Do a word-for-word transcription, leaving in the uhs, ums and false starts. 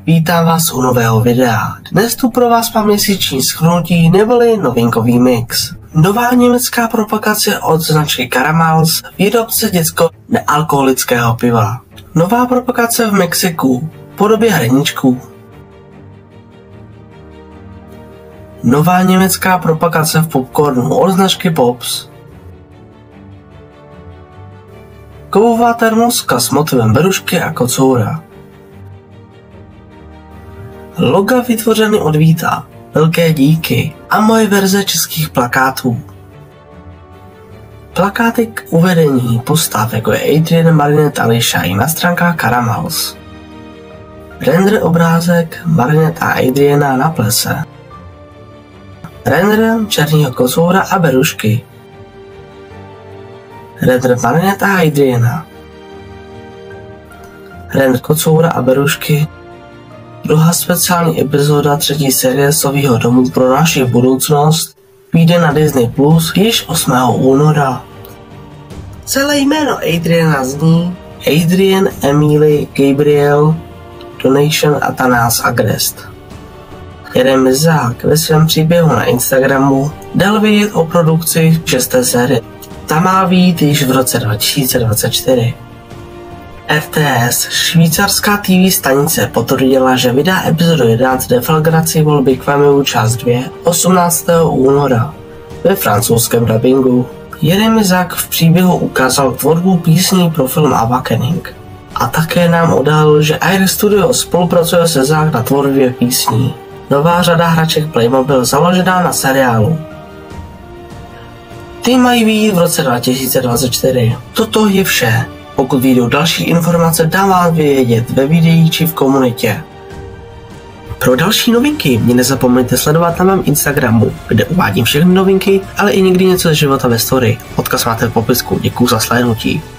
Vítám vás u nového videa. Dnes tu pro vás mám měsíční shrnutí neboli novinkový mix. Nová německá propagace od značky Caramals, výrobce dětsko nealkoholického piva. Nová propagace v Mexiku v podobě hrníčků. Nová německá propagace v popcornu od značky Pops. Kovová termoska s motivem berušky a kocoura. Loga vytvořeny od Víta, velké díky a moje verze českých plakátů. Plakáty k uvedení postav jako je Adrian, Marinette a Lisha i na stránkách Caramals. Render obrázek Marinette a Adriana na plese. Render černého kocoura a berušky. Render Marinette a Adriana. Render kocoura a berušky. Druhá speciální epizoda třetí série Sovýho domu pro naši budoucnost vyjde na Disney Plus již osmého února. Celé jméno Adriana zní Adrian Emily Gabriel Donation Athanás Agrest. Jeremy Zák ve svém příběhu na Instagramu dal vědět o produkci šesté série. Ta má vyjít již v roce dva tisíce dvacet čtyři. R T S, švýcarská T V stanice, potvrdila, že vydá epizodu jedenáct Deflagraci volby k Familu část dvě osmnáctého února ve francouzském dabingu. Jeremy Zák v příběhu ukázal tvorbu písní pro film Awakening. A také nám odhalil, že Air Studio spolupracuje se Zák na tvorbě písní. Nová řada hraček Playmobil založená na seriálu. Ty mají vyjít v roce dva tisíce dvacet čtyři. Toto je vše. Pokud vyjdou další informace, dám vám vědět ve videí či v komunitě. Pro další novinky mě nezapomeňte sledovat na mém Instagramu, kde uvádím všechny novinky, ale i někdy něco z života ve story. Odkaz máte v popisku. Děkuju za slednutí.